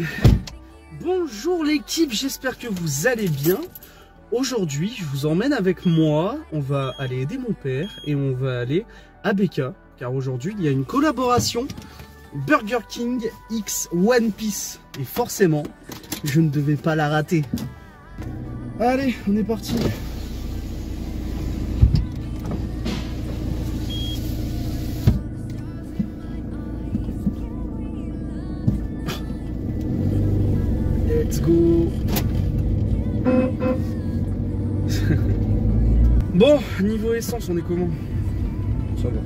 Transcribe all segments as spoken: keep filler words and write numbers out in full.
Bonjour l'équipe, j'espère que vous allez bien. Aujourd'hui, je vous emmène avec moi. On va aller aider mon père et on va aller à B K. Car aujourd'hui, il y a une collaboration Burger King X One Piece. Et forcément, je ne devais pas la rater. Allez, on est parti. Let's go. Bon, niveau essence, on est comment? Ça va.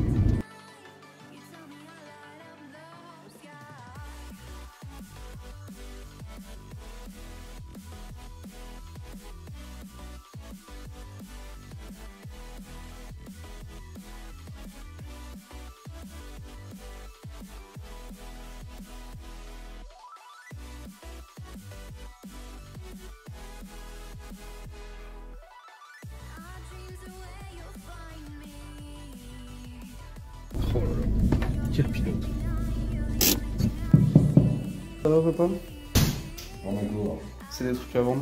Oh là là, quel pilote. Ça va papa? C'est des trucs à vendre.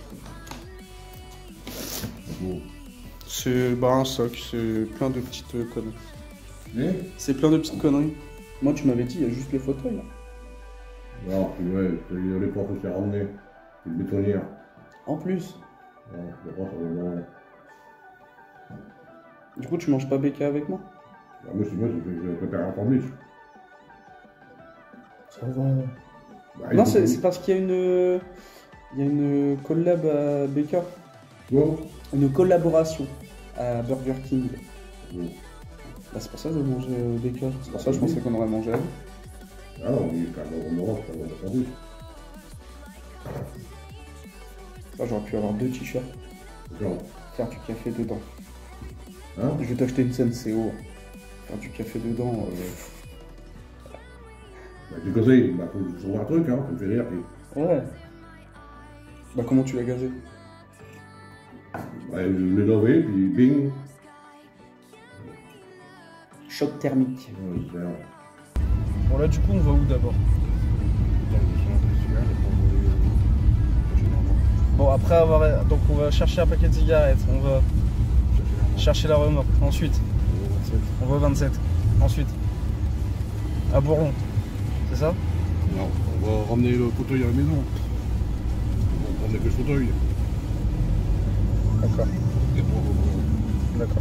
Bon. C'est bah, un sac, c'est plein de petites euh, conneries. Mais C'est plein de petites conneries. Moi tu m'avais dit, il y a juste le fauteuil là. non, puis ouais, il y a les portes aussi à ramener. Une bétonnière. En plus. Ouais, je pense que ça va bien. Du coup tu manges pas B K avec moi? Bah, moi, c'est moi, je vais préparer un sandwich. Ça va. Bah, Non, il faut c'est que- c'est parce qu'il y a une. Il y a une collab à B K. Bon. Une collaboration à Burger King. Bon. Bah, c'est pour ça que je vais manger euh, B K. C'est pour ça que je pensais qu'on aurait mangé avec. Ah non, il est quand même en Europe, ça va un sandwich. Là, j'aurais pu avoir deux t-shirts. Genre, Faire du café dedans. hein? Je vais t'acheter une Senseo. Faire du café dedans. Euh... Bah, tu conseilles, bah, faut que je trouve un truc, hein, ça me fait rire. Puis, Ouais. Bah, comment tu l'as gazé? bah, je l'ai lavé, puis bing. Choc thermique. Ouais, c'est bien. Bon, là, du coup, on va où d'abord? Bon, après avoir. Donc, on va chercher un paquet de cigarettes. On va chercher la remorque. Ensuite, on va au vingt-sept. Ensuite, à Bourlon. C'est ça? Non, on va ramener le fauteuil à la maison. On va ramener que le fauteuil. D'accord. Et pour- D'accord.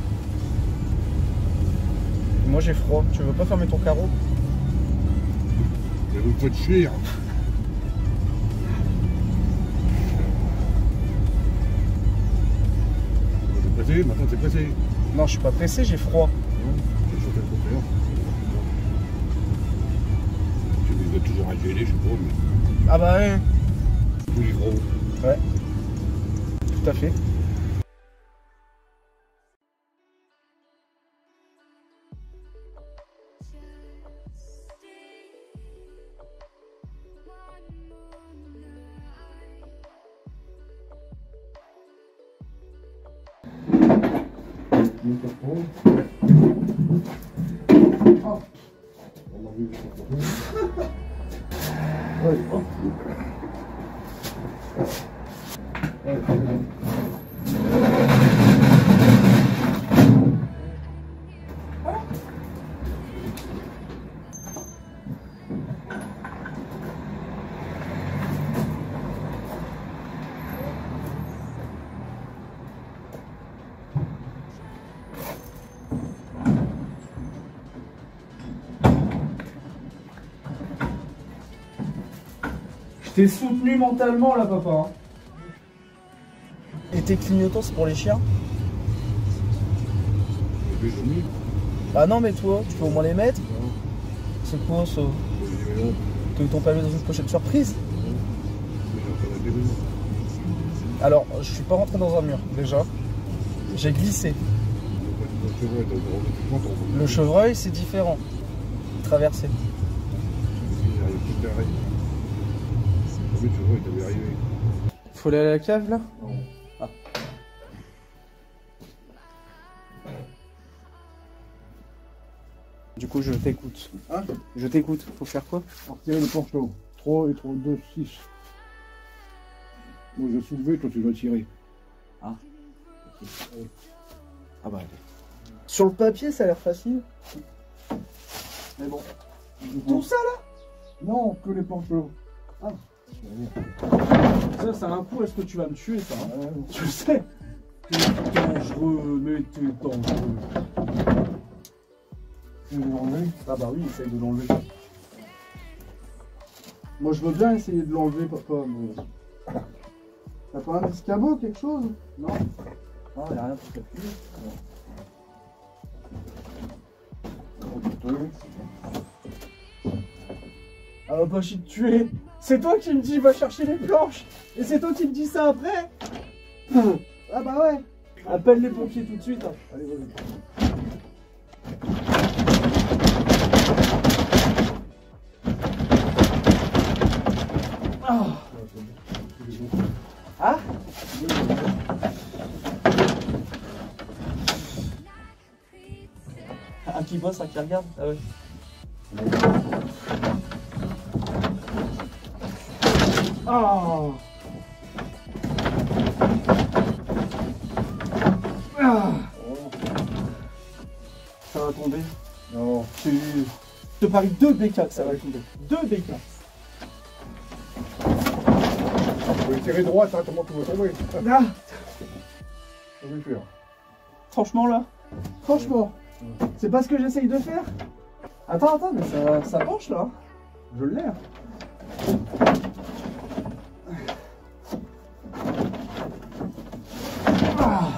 Moi, j'ai froid. Tu veux pas fermer ton carreau? Mais vous me faites chier. Hein. T'es pressé? Maintenant t'es pressé. Non, je suis pas pressé, j'ai froid. J'ai chauffé le fauteuil. Tu me dois toujours à geler, je sais pas, mais Ah bah ouais. tous les gros. Ouais. Tout à fait. Je t'ai soutenu mentalement là, papa. Hein. Et tes clignotants, c'est pour les chiens? Les amis. Bah non, mais toi, tu peux au moins les mettre. C'est quoi ça? T'as eu ton permis dans une pochette surprise? Alors, je suis pas rentré dans un mur, déjà. J'ai glissé. Le chevreuil, c'est différent. Traversé. Faut aller à la cave, là? Ah. Du coup, je t'écoute. Hein? Je t'écoute. Faut faire quoi? Retirer le poncho. trois et trois, deux, six. Moi je vais soulever, toi tu dois tirer. Ah. Okay. Ah bah allez. Sur le papier ça a l'air facile. Mais bon. Tout ça là? Non, que les planches là. Ah. Ça, c'est un coup, est-ce que tu vas me tuer ça hein ouais. Je sais. T'es dangereux, mais t'es dangereux. Tu veux l'enlever? Ah bah oui, essaye de l'enlever. Moi je veux bien essayer de l'enlever, papa, mais... T'as pas un escabeau, quelque chose? Non. Non, y'a rien pour calculer. Ah va pas chier de tuer. C'est toi qui me dis va chercher les planches. Et c'est toi qui me dis ça après. Ah bah ouais. Appelle les pompiers tout de suite. Hein. Allez, vas-y. Ah. Ah. Un qui bosse, un qui regarde. Ah ouais. Oh. Ah. Ça va tomber. Non. Je te parie deux B quatre, ça va tomber. Deux B quatre. Vous pouvez tirer droit, ça, comment tu vas tomber? Ah. Ça va faire. Franchement là, franchement, mmh. C'est pas ce que j'essaye de faire. Attends, attends, mais ça, ça penche là. Je l'ai. Ah.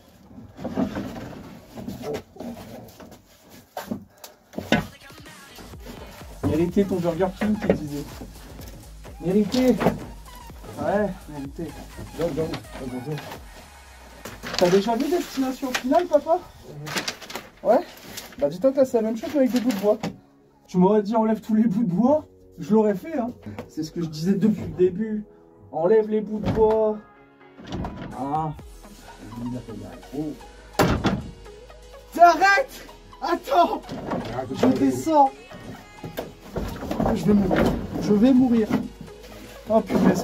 Mérité ton Burger King, tu disais. Mérité. Ouais, mérité. Viens, viens, viens. T'as déjà vu Destination Finale, papa? Ouais. Bah dis-toi que là c'est la même chose avec des bouts de bois. Tu m'aurais dit enlève tous les bouts de bois, je l'aurais fait hein. C'est ce que je disais depuis le début. Enlève les bouts de bois. Ah. Oh. T'arrêtes. Attends. Je descends. Je vais mourir. Je vais mourir. Oh punaise.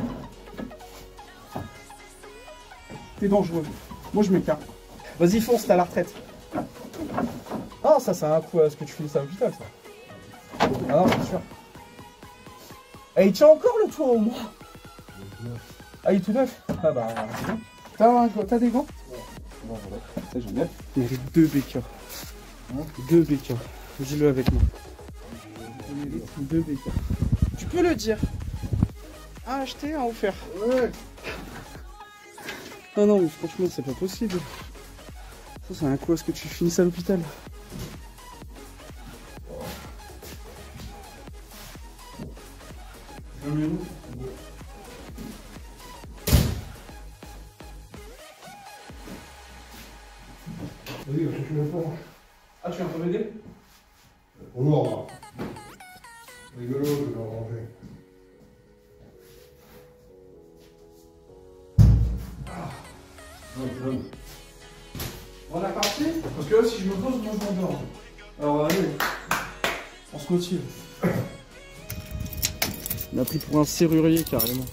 T'es dangereux. Moi je m'écarte. Vas-y fonce, t'as la retraite. Ah ça c'est un coup à ce que tu finis à l'hôpital ça. Ah non c'est sûr. Et il tient encore le toit au moins. Ah il est tout neuf. Ah bah c'est bon. T'as, t'as des gants? Bon voilà. C'est génial. Il y a deux B K. Hein deux B K. Dis-le avec moi. deux B K. Tu peux le dire. Un acheté, un offert. Ouais. Non, non, mais franchement, c'est pas possible. Ça, c'est un coup à ce que tu finisses à l'hôpital. Oui, je ne pas. Ah, tu viens pour m'aider? Au noir. Rigolo, je vais ranger. On a parti? Parce que là, si je me pose, moi je m'endors. Alors, allez, on se motive. On a pris pour un serrurier carrément.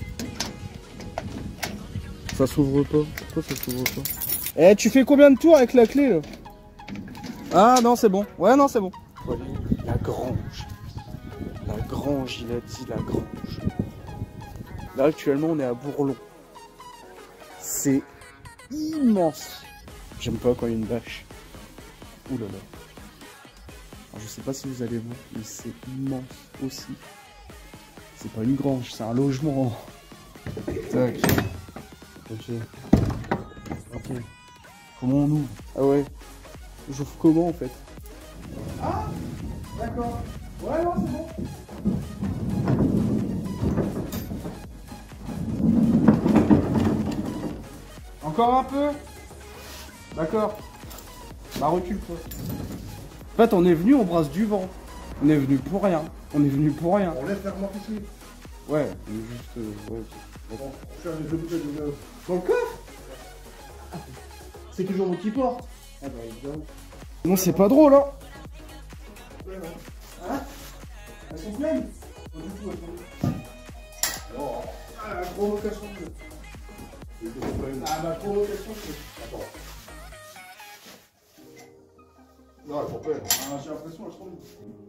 Ça s'ouvre pas. Pourquoi ça s'ouvre pas? Eh, tu fais combien de tours avec la clé là? Ah non, c'est bon. Ouais, non, c'est bon. Voilà, la grange. La grange, il a dit la grange. Là, actuellement, on est à Bourlon. C'est immense. J'aime pas quand il y a une vache. Ouh là là. Alors, je sais pas si vous allez voir, mais c'est immense aussi. C'est pas une grange, c'est un logement. Tac. Ok. Ok. Comment on ouvre? Ah ouais. J'ouvre comment en fait? Ah, d'accord. Ouais, non, c'est bon. Encore un peu. D'accord. Bah recule toi. En fait on est venu, on brasse du vent. On est venu pour rien. On est venu pour rien. On laisse la remorque ici. Ouais, on est juste... Euh, ouais, okay. Bon, on cherche les bouteilles de neuf. Dans le coffre? C'est toujours vous qui porte. Ah bah évidemment. Non c'est pas drôle hein. Hein? Elles sont pleines. Non. Ah, la provocation. Ah, ma provocation, c'est. Attends. Non, elle s'en peine. Ah, j'ai l'impression, elle se tombe.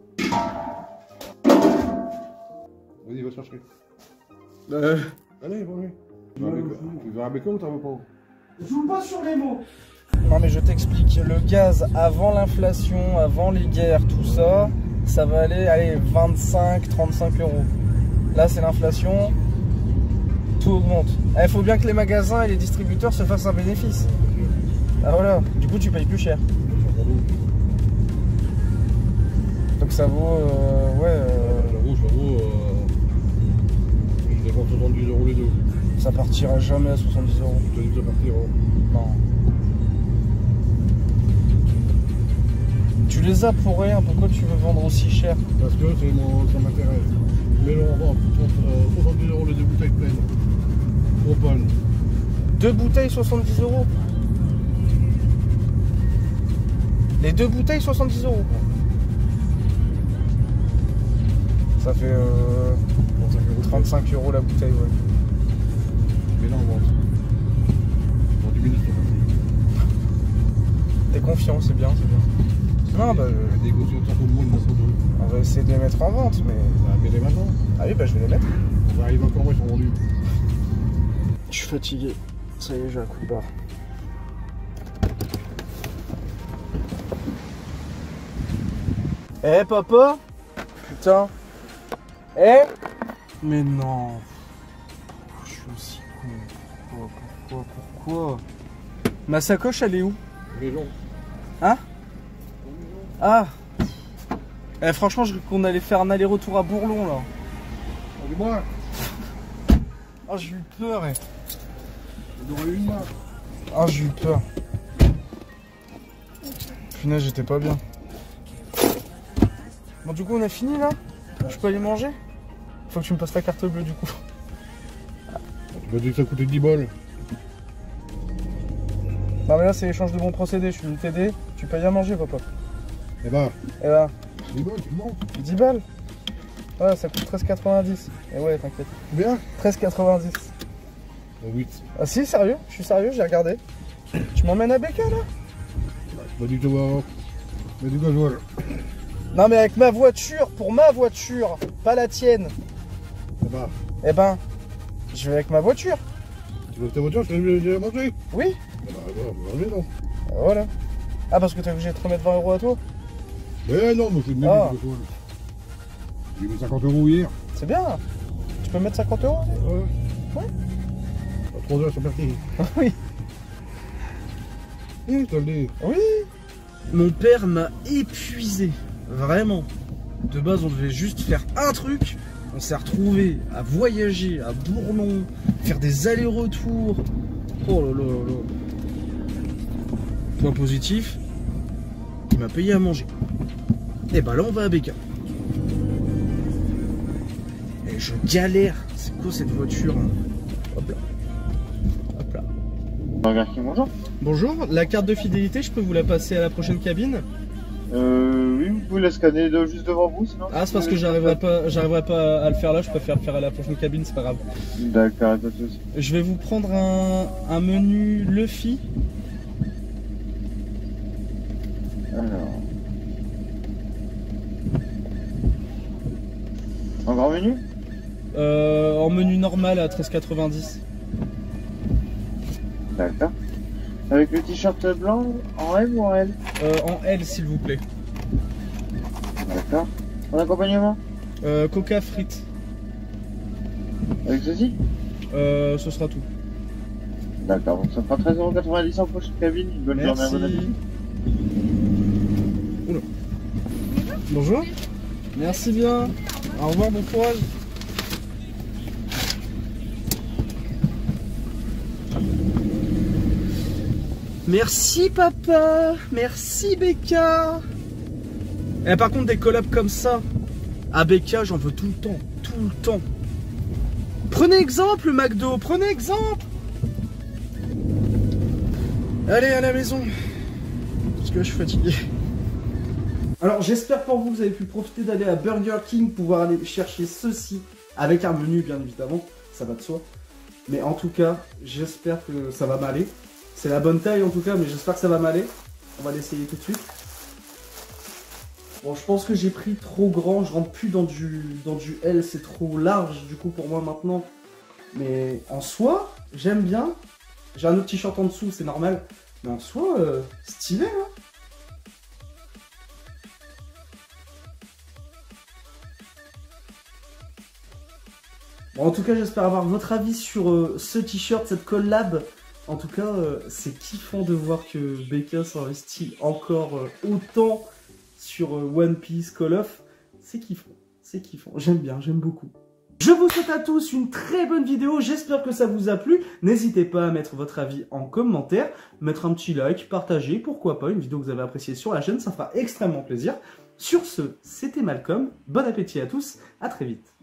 Vas-y, va chercher. Euh. Allez, va, allez. Tu veux un bécon Tu veux un bécon ou t'en veux pas? Joue pas sur les mots. Non mais je t'explique, le gaz avant l'inflation, avant les guerres, tout ça, ça va aller, allez, vingt-cinq, trente-cinq euros. Là c'est l'inflation, tout augmente. Il faut bien que les magasins et les distributeurs se fassent un bénéfice. Ah voilà, du coup tu payes plus cher. Donc ça vaut, euh, ouais... Euh... J'avoue, j'avoue, euh... je dépense soixante-dix euros les deux. Ça partira jamais à soixante-dix euros. Je te dis que ça partira. Non. Tu les as pour rien, pourquoi tu veux vendre aussi cher? Parce que c'est mon... ça m'intéresse. Mais là, on vend soixante-dix euros les deux bouteilles pleines. Propane. Deux bouteilles soixante-dix euros. Les deux bouteilles soixante-dix euros. Ça fait euh, trente-cinq euros la bouteille, ouais. Mais là, on vend. Dans dix minutes, on va. T'es confiant, c'est bien, c'est bien. Non, bah. La négociation tout le monde, on va essayer de les mettre en vente, mais. Bah, mets-les maintenant. Ah oui, bah je vais les mettre. On va arriver encore, ils sont vendus. Je suis fatigué. Ça y est, j'ai un coup de barre. Eh, hey, papa? Putain. Eh hey. Mais non. Je suis aussi con. Pourquoi, pourquoi, pourquoi? Ma sacoche, elle est où? Maison. Hein? Ah. Eh, franchement, je crois qu'on allait faire un aller-retour à Bourlon, là. Dis-moi. Oh, j'ai eu peur, eh. On aurait eu une main. Oh, j'ai eu peur. Punaise, j'étais pas bien. Bon, du coup, on a fini, là? Je peux aller manger? Faut que tu me passes ta carte bleue, du coup. Tu m'as dit que ça coûtait dix balles. Non, mais là, c'est l'échange de bons procédés. Je suis venu t'aider. Tu payes à manger, papa. Eh ben. Et là, dix balles, tu mens. dix balles? Ouais, ça coûte treize quatre-vingt-dix. Et ouais, t'inquiète. Combien? treize quatre-vingt-dix. huit. Ah si, sérieux? Je suis sérieux, j'ai regardé. Tu m'emmènes à Béca, là? Tu m'as dit que tu vas mettre du gasoil. Non, mais avec ma voiture, pour ma voiture, pas la tienne. Eh ben. Eh ben, je vais avec ma voiture. Tu veux ta voiture, je t'ai manger? Oui. Eh ben, voilà, on va manger, non? Voilà. Ah, parce que t'es obligé de te remettre vingt euros à toi? Mais non, mais c'est de Ah. gasoil. J'ai mis cinquante euros hier. C'est bien. Tu peux mettre cinquante euros? Ouais. Ouais. À trois heures, c'est parti. Oui. Oui, je te le dis. Oui. Mon père m'a épuisé. Vraiment. De base, on devait juste faire un truc. On s'est retrouvé à voyager à Bourlon, faire des allers-retours. Oh là là là là. Point positif, il m'a payé à manger. Et bah là, on va à Béca. Et je galère. C'est quoi cette voiture? Hop là. Hop là. Bonjour. Bonjour, la carte de fidélité, je peux vous la passer à la prochaine cabine? Euh, oui, vous pouvez la scanner de, juste devant vous, sinon. Ah, c'est parce que j'arriverai pas, j'arriverai pas à le faire là, je préfère le faire à la prochaine cabine, c'est pas grave. D'accord, pas de soucis. Je vais vous prendre un, un menu Luffy. Alors. En grand menu? Euh, en menu normal à treize quatre-vingt-dix. D'accord. Avec le t-shirt blanc, en M ou en L? Euh, en L, s'il vous plaît. D'accord. En accompagnement? Euh, Coca frites. Avec ceci? Euh, ce sera tout. D'accord, donc ça fera treize euros quatre-vingt-dix en prochaine cabine. Une bonne journée, Merci. bon appétit. Oula. Bonjour. Merci bien. Au revoir, bon courage. Merci papa, merci Béca. Et par contre des collabs comme ça, à Béca j'en veux tout le temps, tout le temps. Prenez exemple McDo, prenez exemple. Allez à la maison, parce que je suis fatigué. Alors j'espère pour vous que vous avez pu profiter d'aller à Burger King, pouvoir aller chercher ceci avec un menu bien évidemment, ça va de soi. Mais en tout cas, j'espère que ça va m'aller. C'est la bonne taille en tout cas, mais j'espère que ça va m'aller. On va l'essayer tout de suite. Bon, je pense que j'ai pris trop grand, je rentre plus dans du, dans du L, c'est trop large du coup pour moi maintenant. Mais en soi, j'aime bien. J'ai un autre t-shirt en dessous, c'est normal. Mais en soi, euh, stylé, hein. Bon, en tout cas, j'espère avoir votre avis sur euh, ce t-shirt, cette collab. En tout cas, euh, c'est kiffant de voir que B K s'investit encore euh, autant sur euh, One Piece, Call of. C'est kiffant, c'est kiffant. J'aime bien, j'aime beaucoup. Je vous souhaite à tous une très bonne vidéo. J'espère que ça vous a plu. N'hésitez pas à mettre votre avis en commentaire, mettre un petit like, partager, pourquoi pas, une vidéo que vous avez appréciée sur la chaîne. Ça fera extrêmement plaisir. Sur ce, c'était Malcolm. Bon appétit à tous. À très vite.